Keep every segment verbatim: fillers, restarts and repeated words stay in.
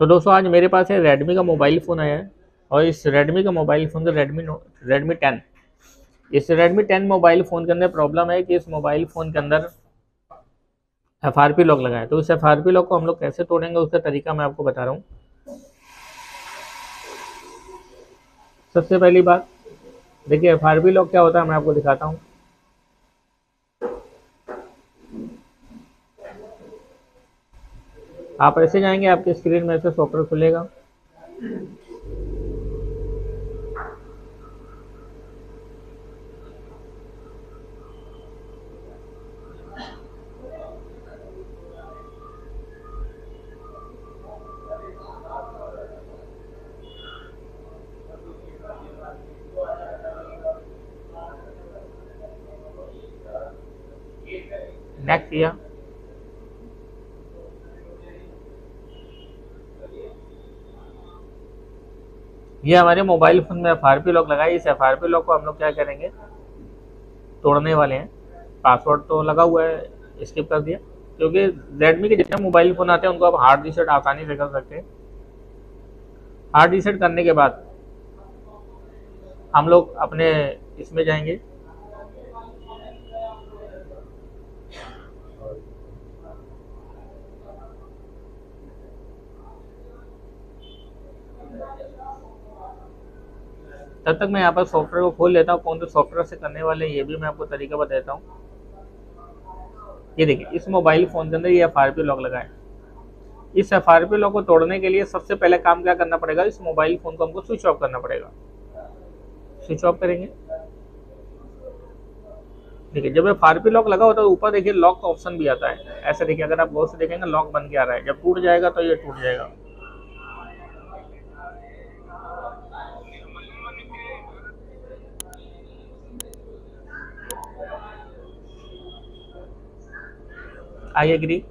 तो दोस्तों आज मेरे पास है रेडमी का मोबाइल फ़ोन आया है और इस रेडमी का मोबाइल फ़ोन का रेडमी नो रेडमी टेन। इस रेडमी टेन मोबाइल फ़ोन के अंदर प्रॉब्लम है कि इस मोबाइल फ़ोन के अंदर एफ आर पी लॉक लगा है। तो इस एफ आर पी लॉक को हम लोग कैसे तोड़ेंगे उसका तरीका मैं आपको बता रहा हूँ। सबसे पहली बात देखिए, एफ आर पी लॉक क्या होता है मैं आपको दिखाता हूँ। आप ऐसे जाएंगे, आपकी स्क्रीन में ऐसे सॉफ्टवेयर खुलेगा। नेक्स्ट किया, ये हमारे मोबाइल फ़ोन में एफ आर पी लॉक लगा है। इस एफ आर पी लॉक को हम लोग क्या करेंगे, तोड़ने वाले हैं। पासवर्ड तो लगा हुआ है, स्किप कर दिया, क्योंकि रेडमी के जितने मोबाइल फ़ोन आते हैं उनको आप हार्ड रीसेट आसानी से कर सकते हैं। हार्ड रीसेट करने के बाद हम लोग अपने इसमें जाएंगे, तब तक मैं यहाँ पर सॉफ्टवेयर को खोल लेता हूँ। कौन से सॉफ्टवेयर से करने वाले हैं ये भी मैं आपको तरीका बता देता हूँ। ये देखिए, इस मोबाइल फ़ोन के अंदर ये एफ आर पी लॉक लगा है। इस एफ आर पी लॉक को तोड़ने के लिए सबसे पहले काम क्या करना पड़ेगा, इस मोबाइल फ़ोन को हमको स्विच ऑफ करना पड़ेगा। स्विच ऑफ करेंगे, देखिए जब एफ आर पी लॉक लगा होता है ऊपर देखिए लॉक का ऑप्शन भी आता है। ऐसे देखिए, अगर आप गौर से देखेंगे लॉक बन के आ रहा है। जब टूट जाएगा तो ये टूट जाएगा। I agree.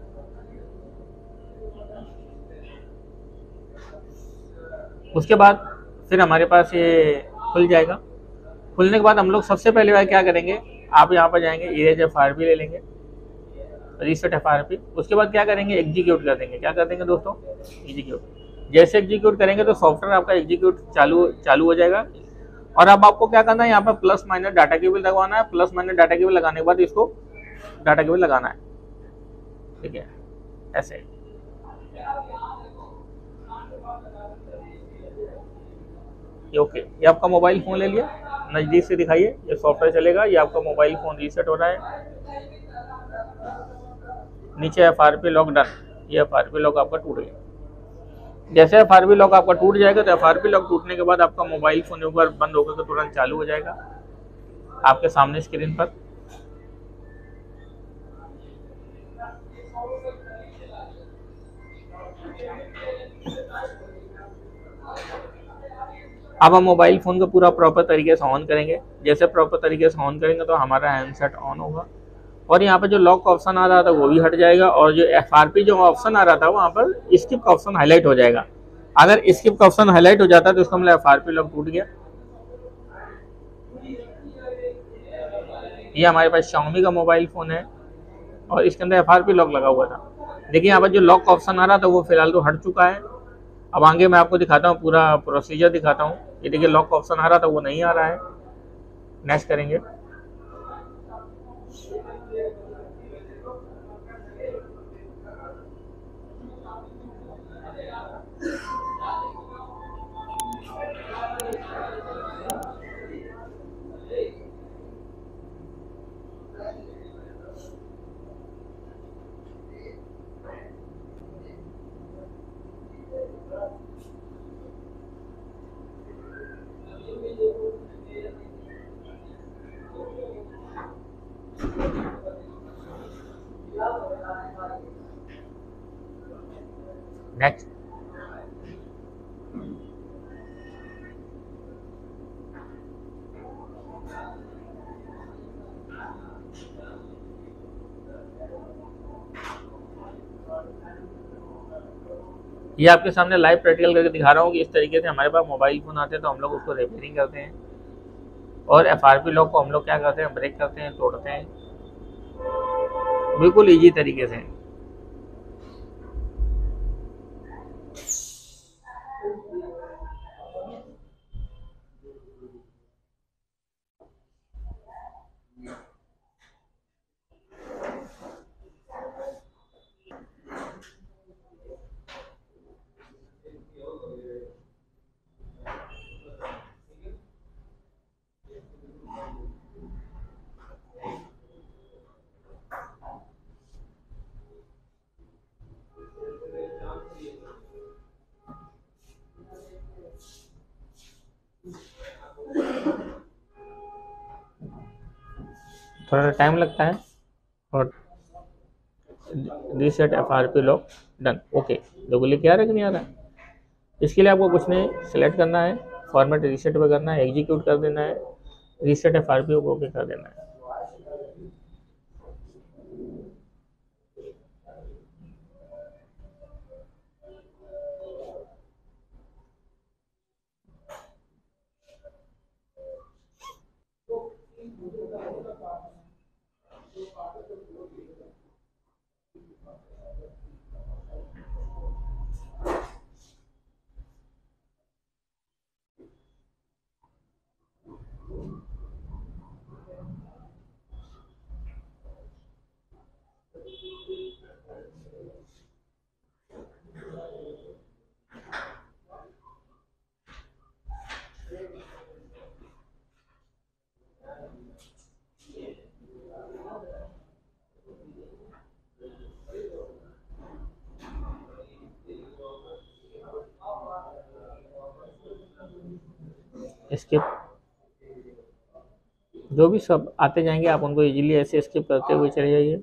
उसके बाद फिर हमारे पास ये खुल जाएगा। खुलने के बाद हम लोग सबसे पहले बार क्या करेंगे, आप यहाँ पर जाएंगे, इरेज एफ आर पी ले लेंगे, रीसेट एफ आर पी। उसके बाद क्या करेंगे, एग्जीक्यूट कर देंगे। क्या कर देंगे दोस्तों, एग्जीक्यूट। जैसे एग्जीक्यूट करेंगे तो सॉफ्टवेयर आपका एग्जीक्यूट चालू चालू हो जाएगा। और अब आपको क्या करना है, यहाँ पर प्लस माइनस डाटा केबल लगवाना है। प्लस माइनस डाटा केबल लगाने के बाद इसको डाटा केबल लगाना है, ठीक है, ऐसे। ये ओके, ये आपका मोबाइल फ़ोन ले लिया, नज़दीक से दिखाइए, ये सॉफ्टवेयर चलेगा। ये आपका मोबाइल फ़ोन रीसेट हो रहा है। नीचे F R P lock done, ये एफ आर पी लॉक आपका टूट गया। जैसे एफ आर पी लॉक आपका टूट जाएगा तो एफ आर पी लॉक टूटने के बाद आपका मोबाइल फ़ोन एक बार बंद होकर तो तुरंत चालू हो जाएगा आपके सामने स्क्रीन पर। अब हम मोबाइल फ़ोन को पूरा प्रॉपर तरीके से ऑन करेंगे। जैसे प्रॉपर तरीके से ऑन करेंगे तो हमारा हैंडसेट ऑन होगा और यहाँ पर जो लॉक का ऑप्शन आ रहा था वो भी हट जाएगा और जो एफ आर पी जो ऑप्शन आ रहा था वहाँ पर स्किप का ऑप्शन हाईलाइट हो जाएगा। अगर स्किप का ऑप्शन हाईलाइट हो जाता है तो इसका मतलब एफ आर पी लॉक टूट गया। ये हमारे पास Xiaomi का मोबाइल फ़ोन है और इसके अंदर एफ आर पी लॉक लगा हुआ था। देखिए यहाँ पर जो लॉक का ऑप्शन आ रहा था वो फिलहाल तो हट चुका है। अब आगे मैं आपको दिखाता हूँ, पूरा प्रोसीजर दिखाता हूँ। ये देखिए लॉक का ऑप्शन आ रहा था वो नहीं आ रहा है। नेक्स्ट करेंगे, नेक्स्ट। ये आपके सामने लाइव प्रैक्टिकल करके दिखा रहा हूँ कि इस तरीके से हमारे पास मोबाइल फ़ोन आते हैं तो हम लोग उसको रिपेयरिंग करते हैं और एफ आर पी लॉक को हम लोग क्या करते हैं, ब्रेक करते हैं, तोड़ते हैं, बिल्कुल ईजी तरीके से। थोड़ा टाइम लगता है। और reset F R P lock done. Okay, देखो लिख आ रहा है कि नहीं आ रहा है। इसके लिए आपको कुछ नहीं, सेलेक्ट करना है, फॉर्मेट रीसेट पे करना है, एग्जीक्यूट कर देना है, रीसेट एफ आर पी को ओके कर देना है। स्किप, जो भी सब आते जाएंगे आप उनको इजीली ऐसे स्किप करते हुए चले जाइए।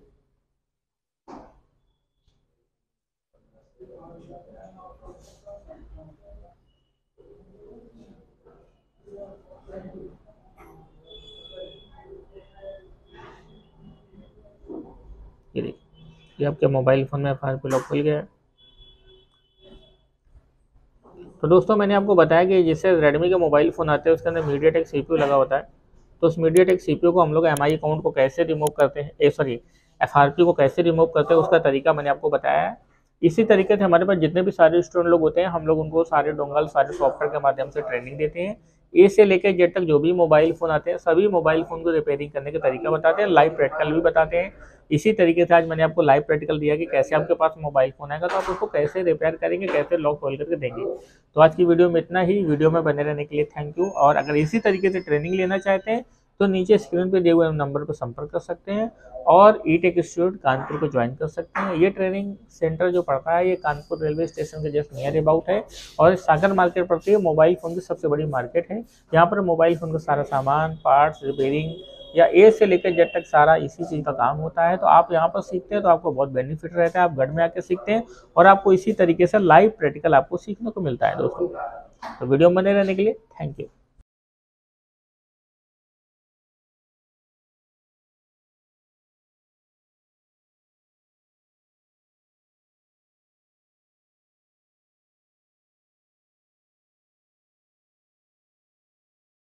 ये देखिए, ये आपके मोबाइल फ़ोन में एफ आर पी लॉक खुल गया है। तो दोस्तों मैंने आपको बताया कि जैसे रेडमी के मोबाइल फ़ोन आते हैं उसके अंदर मीडियाटेक सीपीयू लगा होता है। तो उस मीडियाटेक सीपीयू को हम लोग एम आई अकाउंट को कैसे रिमूव करते हैं, ए सॉरी एफ आर पी को कैसे रिमूव करते हैं, उसका तरीका मैंने आपको बताया है। इसी तरीके से हमारे पास जितने भी सारे स्टूडेंट लोग होते हैं हम लोग उनको सारे डोंगल सारे सॉफ्टवेयर के माध्यम से ट्रेनिंग देते हैं। ए से लेकर जेड तक जो भी मोबाइल फ़ोन आते हैं सभी मोबाइल फ़ोन को रिपेयरिंग करने का तरीका बताते हैं, लाइव प्रैक्टिकल भी बताते हैं। इसी तरीके से आज मैंने आपको लाइव प्रैक्टिकल दिया कि कैसे आपके पास मोबाइल फ़ोन आएगा तो आप उसको कैसे रिपेयर करेंगे, कैसे लॉक खोल करके देंगे। तो आज की वीडियो में इतना ही। वीडियो में बने रहने के लिए थैंक यू। और अगर इसी तरीके से ट्रेनिंग लेना चाहते हैं तो नीचे स्क्रीन पे दिए हुए नंबर पर संपर्क कर सकते हैं और ई टेक इंस्टीट्यूट कानपुर को ज्वाइन कर सकते हैं। ये ट्रेनिंग सेंटर जो पड़ता है ये कानपुर रेलवे स्टेशन के जस्ट नियर अबाउट है और सागर मार्केट पड़ती है, मोबाइल फ़ोन की सबसे बड़ी मार्केट है। यहाँ पर मोबाइल फ़ोन का सारा सामान, पार्ट्स, रिपेयरिंग या ए से लेकर जेड तक सारा इसी चीज़ का काम होता है। तो आप यहाँ पर सीखते हैं तो आपको बहुत बेनिफिट रहता है। आप घर में आके सीखते हैं और आपको इसी तरीके से लाइव प्रैक्टिकल आपको सीखने को मिलता है दोस्तों। तो वीडियो में बने रहने के लिए थैंक यू।